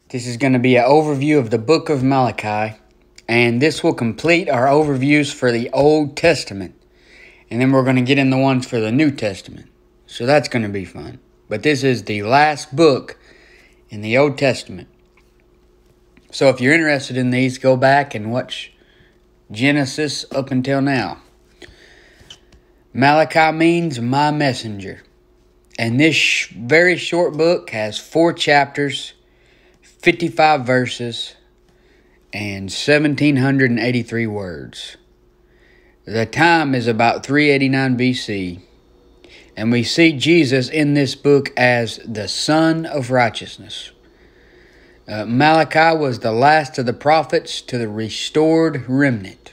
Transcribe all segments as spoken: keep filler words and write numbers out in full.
This is going to be an overview of the book of Malachi, and this will complete our overviews for the Old Testament. And then we're going to get in the ones for the New Testament. So that's going to be fun. But this is the last book in the Old Testament. So if you're interested in these, go back and watch Genesis up until now. Malachi means my messenger. And this sh- very short book has four chapters, fifty-five verses, and one thousand seven hundred eighty-three words. The time is about three eighty-nine B C, and we see Jesus in this book as the Son of Righteousness. Uh, Malachi was the last of the prophets to the restored remnant.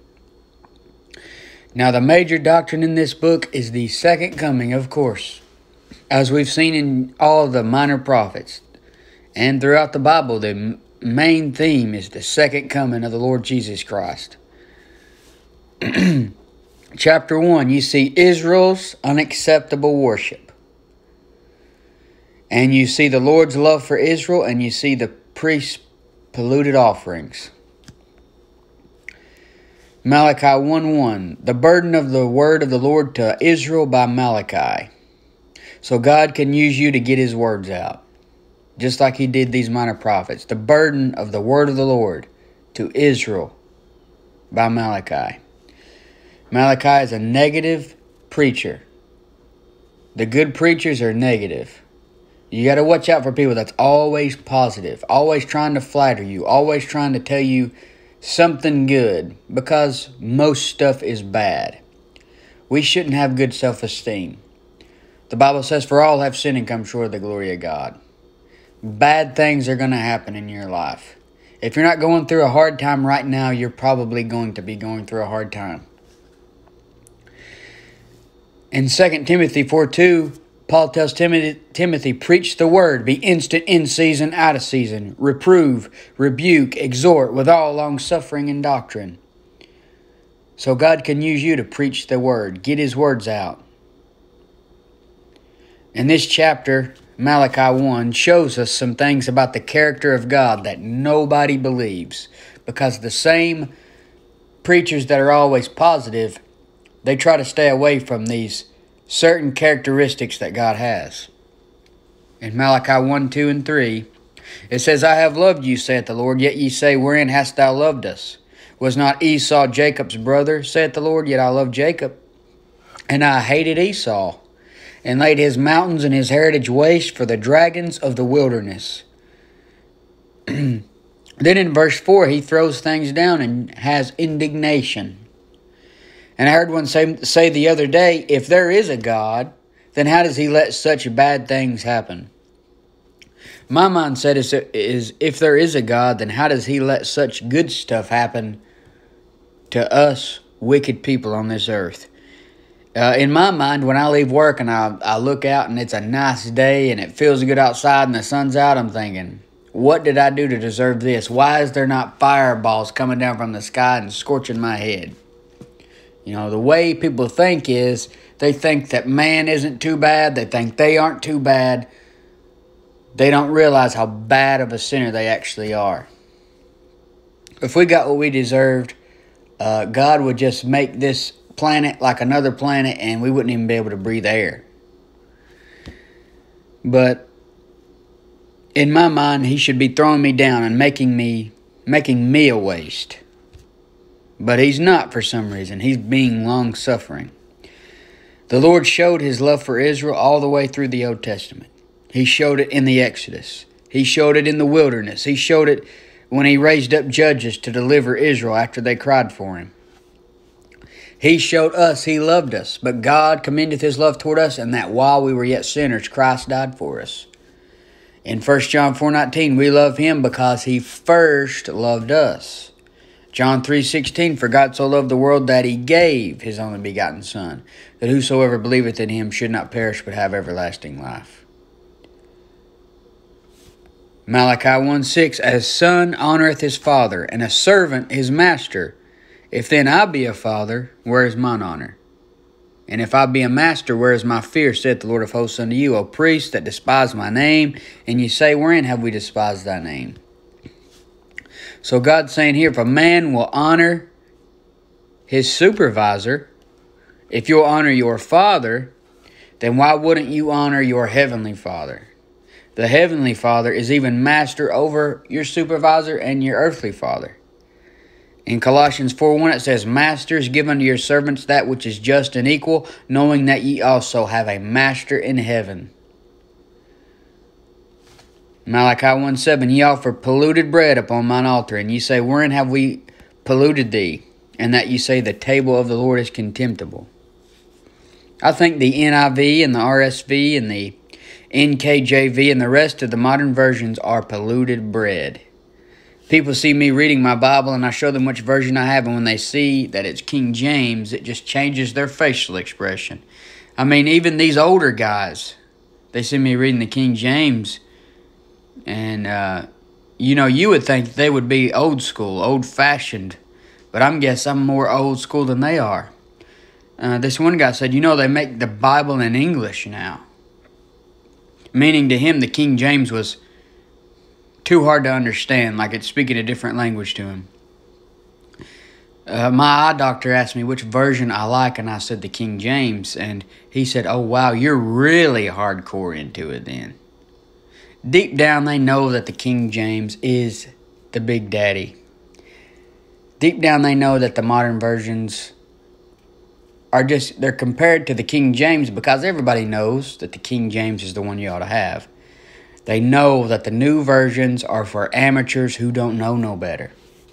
Now, the major doctrine in this book is the second coming, of course, as we've seen in all the minor prophets. And throughout the Bible, the main theme is the second coming of the Lord Jesus Christ. Chapter one, you see Israel's unacceptable worship. And you see the Lord's love for Israel, and you see the priests' polluted offerings. Malachi one one, the burden of the word of the Lord to Israel by Malachi. So God can use you to get His words out, just like He did these minor prophets. The burden of the word of the Lord to Israel by Malachi. Malachi is a negative preacher. The good preachers are negative. You got to watch out for people that's always positive, always trying to flatter you, always trying to tell you something good, because most stuff is bad. We shouldn't have good self-esteem. The Bible says, for all have sinned and come short of the glory of God. Bad things are going to happen in your life. If you're not going through a hard time right now, you're probably going to be going through a hard time. In Second Timothy four two, Paul tells Timothy, Timothy, preach the word, be instant in season, out of season, reprove, rebuke, exhort with all long suffering and doctrine. So God can use you to preach the word, get His words out. In this chapter, Malachi one shows us some things about the character of God that nobody believes, because the same preachers that are always positive, they try to stay away from these certain characteristics that God has. In Malachi one, two, and three, it says, I have loved you, saith the Lord, yet ye say, wherein hast thou loved us? Was not Esau Jacob's brother, saith the Lord, yet I loved Jacob, and I hated Esau, and laid his mountains and his heritage waste for the dragons of the wilderness. Then in verse four, he throws things down and has indignation. And I heard one say, say the other day, if there is a God, then how does He let such bad things happen? My mindset is, is if there is a God, then how does He let such good stuff happen to us wicked people on this earth? Uh, in my mind, when I leave work and I, I look out and it's a nice day and it feels good outside and the sun's out, I'm thinking, what did I do to deserve this? Why is there not fireballs coming down from the sky and scorching my head? You know, the way people think is they think that man isn't too bad. They think they aren't too bad. They don't realize how bad of a sinner they actually are. If we got what we deserved, uh, God would just make this planet like another planet and we wouldn't even be able to breathe air. But in my mind, He should be throwing me down and making me, making me a waste. But He's not for some reason. He's being long-suffering. The Lord showed His love for Israel all the way through the Old Testament. He showed it in the Exodus. He showed it in the wilderness. He showed it when He raised up judges to deliver Israel after they cried for Him. He showed us He loved us, but God commendeth His love toward us, and that while we were yet sinners, Christ died for us. In First John four nineteen, we love Him because He first loved us. John three sixteen, for God so loved the world that He gave His only begotten Son, that whosoever believeth in Him should not perish but have everlasting life. Malachi one six, as son honoreth his father, and a servant his master. If then I be a father, where is mine honor? And if I be a master, where is my fear, saith the Lord of hosts unto you, O priests that despise my name? And you say, wherein have we despised thy name? So God's saying here, if a man will honor his supervisor, if you'll honor your father, then why wouldn't you honor your heavenly Father? The heavenly Father is even master over your supervisor and your earthly father. In Colossians four one it says, Masters, give unto your servants that which is just and equal, knowing that ye also have a master in heaven. Malachi one seven, Ye offer polluted bread upon mine altar, and ye say, Wherein have we polluted thee? And that ye say, The table of the Lord is contemptible. I think the N I V and the R S V and the N K J V and the rest of the modern versions are polluted bread. People see me reading my Bible and I show them which version I have, and when they see that it's King James, it just changes their facial expression. I mean, even these older guys, they see me reading the King James, and, uh, you know, you would think they would be old school, old-fashioned, but I guess I'm more old school than they are. Uh, this one guy said, you know, they make the Bible in English now. Meaning to him, the King James was too hard to understand, like it's speaking a different language to him. Uh, my eye doctor asked me which version I like, and I said the King James, and he said, oh, wow, you're really hardcore into it then. Deep down, they know that the King James is the big daddy. Deep down, they know that the modern versions are just, they're compared to the King James because everybody knows that the King James is the one you ought to have. They know that the new versions are for amateurs who don't know no better.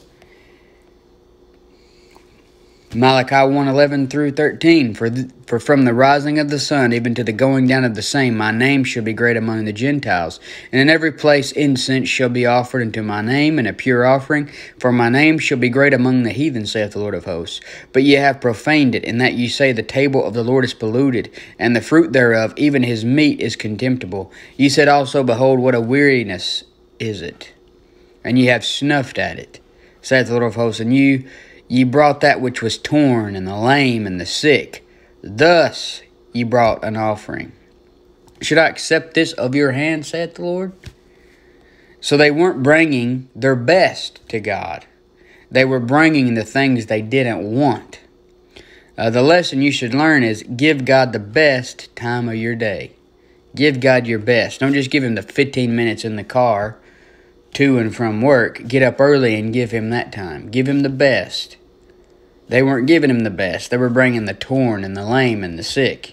Malachi one eleven through thirteen, for, th- for from the rising of the sun even to the going down of the same, my name shall be great among the Gentiles. And in every place incense shall be offered unto my name, and a pure offering. For my name shall be great among the heathen, saith the Lord of hosts. But ye have profaned it, in that ye say, the table of the Lord is polluted, and the fruit thereof, even his meat, is contemptible. Ye said also, behold, what a weariness is it, and ye have snuffed at it, saith the Lord of hosts. And you... Ye brought that which was torn, and the lame, and the sick. Thus ye brought an offering. Should I accept this of your hand, saith the Lord? So they weren't bringing their best to God. They were bringing the things they didn't want. Uh, the lesson you should learn is give God the best time of your day. Give God your best. Don't just give him the fifteen minutes in the car to and from work. Get up early and give him that time. Give him the best. They weren't giving him the best. They were bringing the torn and the lame and the sick.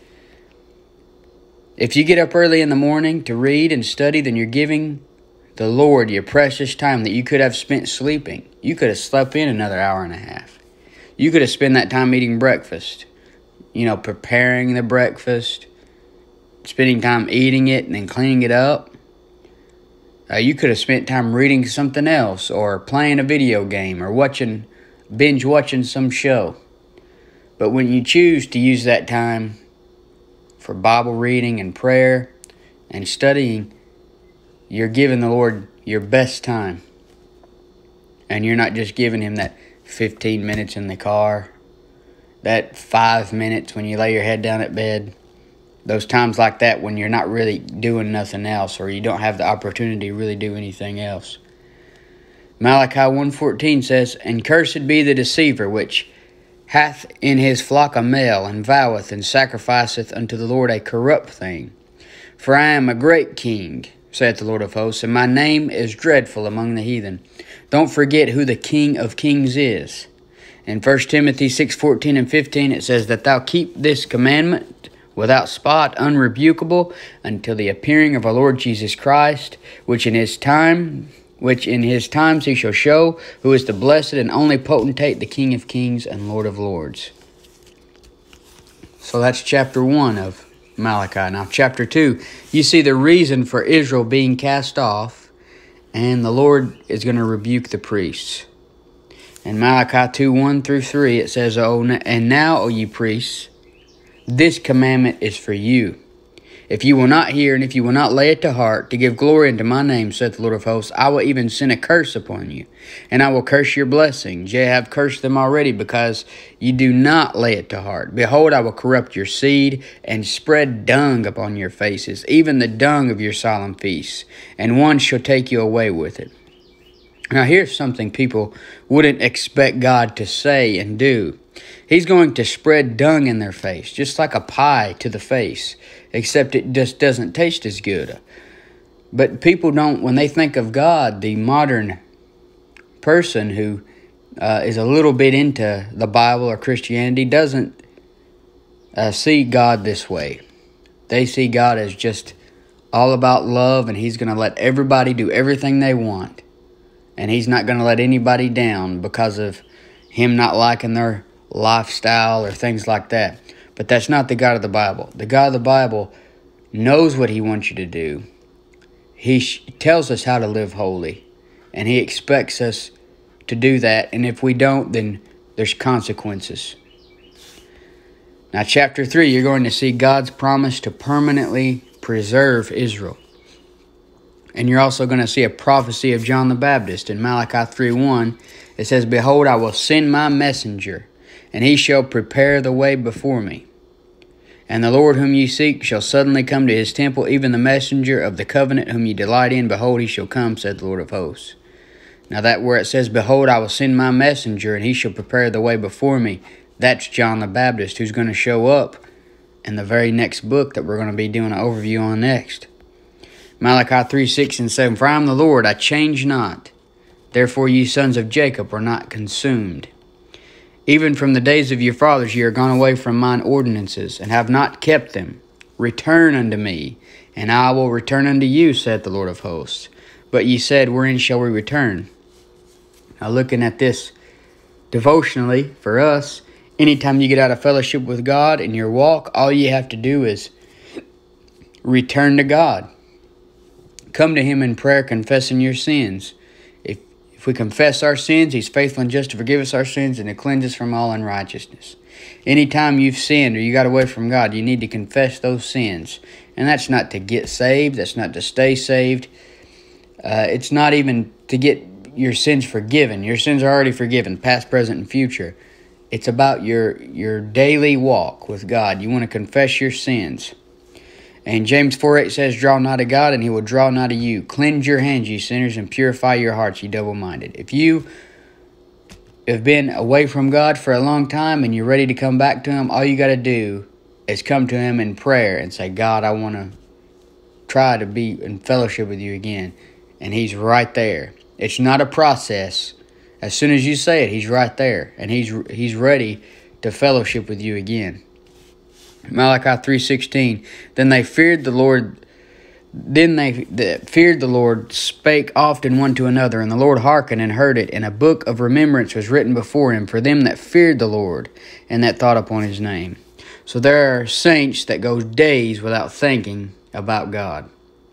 If you get up early in the morning to read and study, then you're giving the Lord your precious time that you could have spent sleeping. You could have slept in another hour and a half. You could have spent that time eating breakfast. You know, preparing the breakfast. Spending time eating it and then cleaning it up. Uh, you could have spent time reading something else, or playing a video game, or watching, binge watching some show. But when you choose to use that time for Bible reading and prayer and studying, you're giving the Lord your best time. And you're not just giving him that fifteen minutes in the car, that five minutes when you lay your head down at bed. Those times like that when you're not really doing nothing else, or you don't have the opportunity to really do anything else. Malachi one fourteen says, And cursed be the deceiver, which hath in his flock a male, and voweth and sacrificeth unto the Lord a corrupt thing. For I am a great king, saith the Lord of hosts, and my name is dreadful among the heathen. Don't forget who the King of kings is. In First Timothy six fourteen and fifteen it says, That thou keep this commandment without spot, unrebukable, until the appearing of our Lord Jesus Christ, which in his time, which in his times he shall show, who is the blessed and only potentate, the King of kings and Lord of lords. So that's chapter one of Malachi. Now chapter two, you see the reason for Israel being cast off, and the Lord is going to rebuke the priests. In Malachi two, one through three, it says, "Oh, and now, O ye priests, this commandment is for you. If you will not hear, and if you will not lay it to heart, to give glory unto my name, saith the Lord of hosts, I will even send a curse upon you, and I will curse your blessings. Yea, I have cursed them already, because you do not lay it to heart. Behold, I will corrupt your seed, and spread dung upon your faces, even the dung of your solemn feasts, and one shall take you away with it. Now here's something people wouldn't expect God to say and do. He's going to spread dung in their face, just like a pie to the face, except it just doesn't taste as good. But people don't, when they think of God, the modern person who uh, is a little bit into the Bible or Christianity doesn't uh, see God this way. They see God as just all about love, and He's going to let everybody do everything they want. And He's not going to let anybody down because of Him not liking their lifestyle or things like that. But that's not the God of the Bible. The God of the Bible knows what He wants you to do. He sh- tells us how to live holy. And He expects us to do that. And if we don't, then there's consequences. Now, chapter three, you're going to see God's promise to permanently preserve Israel. And you're also going to see a prophecy of John the Baptist. In Malachi three one, it says, Behold, I will send my messenger, and he shall prepare the way before me. And the Lord whom ye seek shall suddenly come to his temple, even the messenger of the covenant whom ye delight in. Behold, he shall come, said the Lord of hosts. Now that where it says, Behold, I will send my messenger, and he shall prepare the way before me, that's John the Baptist, who's going to show up in the very next book that we're going to be doing an overview on next. Malachi three, six and seven, For I am the Lord, I change not. Therefore ye sons of Jacob are not consumed. Even from the days of your fathers ye are gone away from mine ordinances, and have not kept them. Return unto me, and I will return unto you, saith the Lord of hosts. But ye said, Wherein shall we return? Now looking at this devotionally, for us, anytime you get out of fellowship with God in your walk, all you have to do is return to God. Come to Him in prayer, confessing your sins. If if we confess our sins, He's faithful and just to forgive us our sins and to cleanse us from all unrighteousness. Anytime you've sinned or you got away from God, you need to confess those sins. And that's not to get saved. That's not to stay saved. Uh, it's not even to get your sins forgiven. Your sins are already forgiven, past, present, and future. It's about your, your daily walk with God. You want to confess your sins. And James four eight says, Draw nigh to God, and He will draw nigh to you. Cleanse your hands, ye sinners, and purify your hearts, ye double-minded. If you have been away from God for a long time and you're ready to come back to Him, all you got to do is come to Him in prayer and say, God, I want to try to be in fellowship with you again. And He's right there. It's not a process. As soon as you say it, He's right there. And He's He's ready to fellowship with you again. Malachi three sixteen, Then they feared the Lord, then they that feared the Lord spake often one to another, and the Lord hearkened and heard it, and a book of remembrance was written before Him for them that feared the Lord, and that thought upon His name. So there are saints that go days without thinking about God.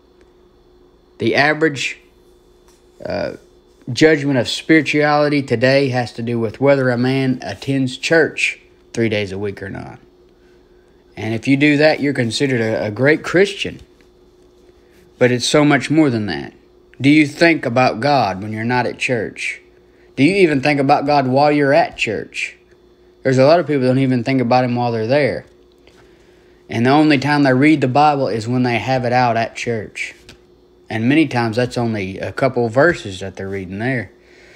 The average uh, judgment of spirituality today has to do with whether a man attends church three days a week or not. And if you do that, you're considered a, a great Christian. But it's so much more than that. Do you think about God when you're not at church? Do you even think about God while you're at church? There's a lot of people that don't even think about Him while they're there. And the only time they read the Bible is when they have it out at church. And many times that's only a couple of verses that they're reading there.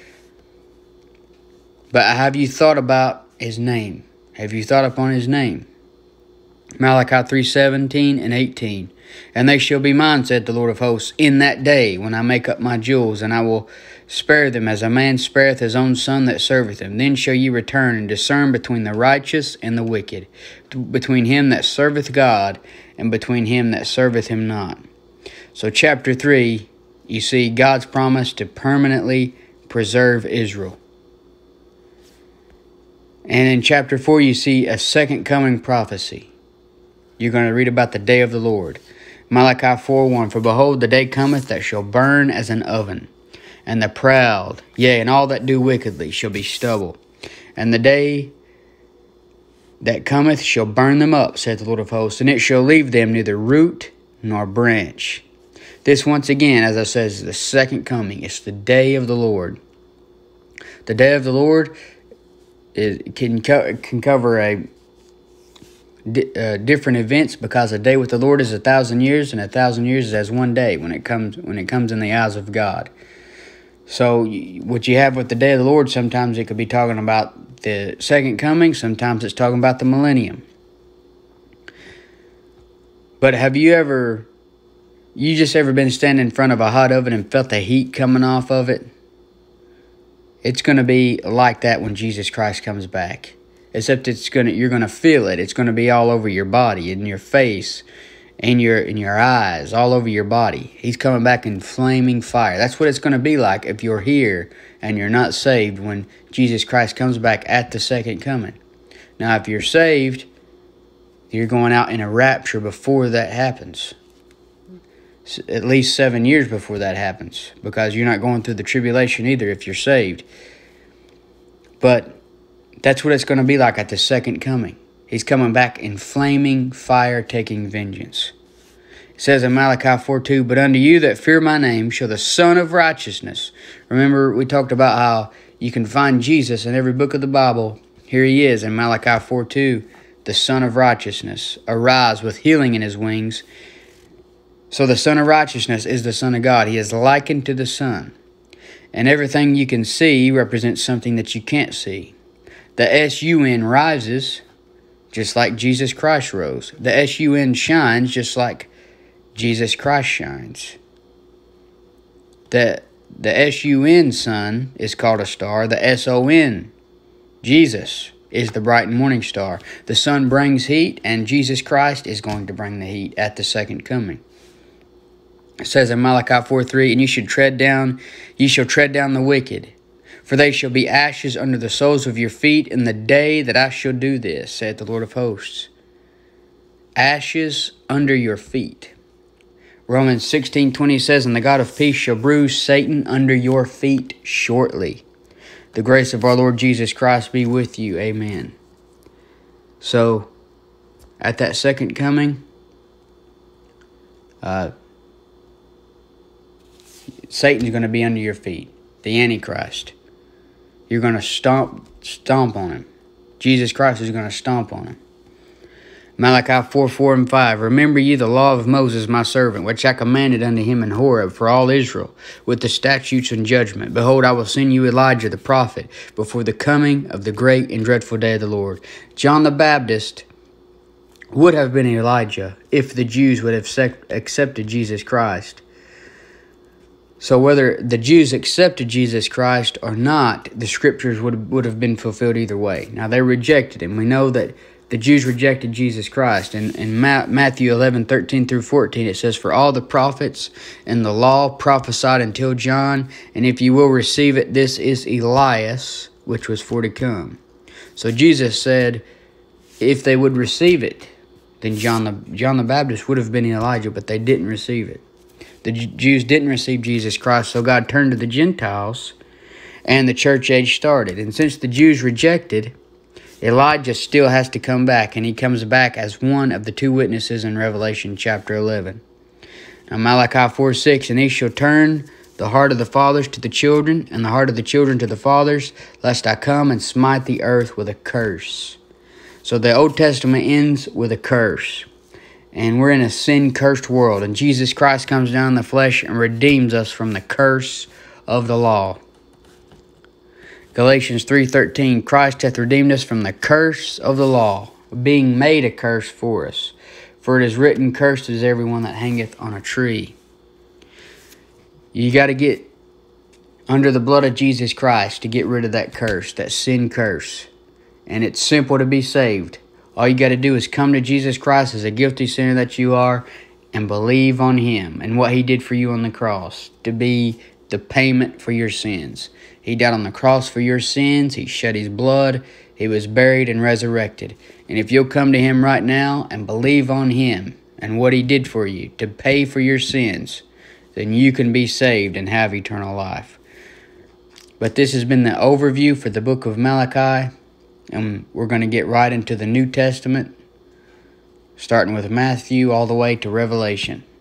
But have you thought about His name? Have you thought upon His name? Malachi three seventeen and eighteen. And they shall be mine, said the Lord of hosts, in that day when I make up my jewels, and I will spare them as a man spareth his own son that serveth him. Then shall ye return and discern between the righteous and the wicked, between him that serveth God and between him that serveth Him not. So chapter three, you see God's promise to permanently preserve Israel. And in chapter four, you see a second coming prophecy. You're going to read about the day of the Lord. Malachi four one, For behold, the day cometh that shall burn as an oven, and the proud, yea, and all that do wickedly, shall be stubble. And the day that cometh shall burn them up, saith the Lord of hosts, and it shall leave them neither root nor branch. This, once again, as I said, is the second coming. It's the day of the Lord. The day of the Lord is, can, co- can cover a Uh, different events, because a day with the Lord is a thousand years, and a thousand years is as one day when it comes when it comes in the eyes of God. So what you have with the day of the Lord, sometimes it could be talking about the second coming, sometimes it's talking about the millennium. But have you ever, you just ever been standing in front of a hot oven and felt the heat coming off of it? It's going to be like that when Jesus Christ comes back. Except it's gonna, you're gonna feel it. It's gonna be all over your body, in your face, in your in your eyes, all over your body. He's coming back in flaming fire. That's what it's gonna be like if you're here and you're not saved when Jesus Christ comes back at the second coming. Now, if you're saved, you're going out in a rapture before that happens. At least seven years before that happens, because you're not going through the tribulation either if you're saved. But that's what it's going to be like at the second coming. He's coming back in flaming fire, taking vengeance. It says in Malachi four two, "But unto you that fear my name shall the Son of Righteousness." Remember, we talked about how you can find Jesus in every book of the Bible. Here he is in Malachi four two, the Son of Righteousness, arise with healing in his wings. So the Son of Righteousness is the Son of God. He is likened to the sun. And everything you can see represents something that you can't see. The S U N rises just like Jesus Christ rose. The S U N shines just like Jesus Christ shines. The, the S U N sun is called a star. The S O N, Jesus, is the bright and morning star. The sun brings heat, and Jesus Christ is going to bring the heat at the second coming. It says in Malachi four three, "And you should tread down, ye shall tread down the wicked. For they shall be ashes under the soles of your feet in the day that I shall do this, saith the Lord of hosts." Ashes under your feet. Romans sixteen twenty says, "And the God of peace shall bruise Satan under your feet shortly." The grace of our Lord Jesus Christ be with you. Amen. So, at that second coming, uh, Satan's going to be under your feet. The Antichrist. You're going to stomp stomp on him. Jesus Christ is going to stomp on him. Malachi four, four and five. "Remember ye the law of Moses my servant, which I commanded unto him in Horeb for all Israel, with the statutes and judgment. Behold, I will send you Elijah the prophet before the coming of the great and dreadful day of the Lord." John the Baptist would have been Elijah if the Jews would have accepted Jesus Christ. So whether the Jews accepted Jesus Christ or not, the scriptures would, would have been fulfilled either way. Now, they rejected him. We know that the Jews rejected Jesus Christ. In, in Ma- Matthew eleven, thirteen through fourteen, it says, "For all the prophets and the law prophesied until John, and if you will receive it, this is Elias, which was for to come." So Jesus said, if they would receive it, then John the, John the Baptist would have been Elijah, but they didn't receive it. The Jews didn't receive Jesus Christ, so God turned to the Gentiles, and the church age started. And since the Jews rejected, Elijah still has to come back, and he comes back as one of the two witnesses in Revelation chapter eleven. Now Malachi four six, "And he shall turn the heart of the fathers to the children, and the heart of the children to the fathers, lest I come and smite the earth with a curse." So the Old Testament ends with a curse. And we're in a sin-cursed world. And Jesus Christ comes down in the flesh and redeems us from the curse of the law. Galatians three thirteen, "Christ hath redeemed us from the curse of the law, being made a curse for us. For it is written, Cursed is everyone that hangeth on a tree." You got to get under the blood of Jesus Christ to get rid of that curse, that sin curse. And it's simple to be saved. All you got to do is come to Jesus Christ as a guilty sinner that you are and believe on him and what he did for you on the cross to be the payment for your sins. He died on the cross for your sins. He shed his blood. He was buried and resurrected. And if you'll come to him right now and believe on him and what he did for you to pay for your sins, then you can be saved and have eternal life. But this has been the overview for the book of Malachi. And we're going to get right into the New Testament, starting with Matthew all the way to Revelation.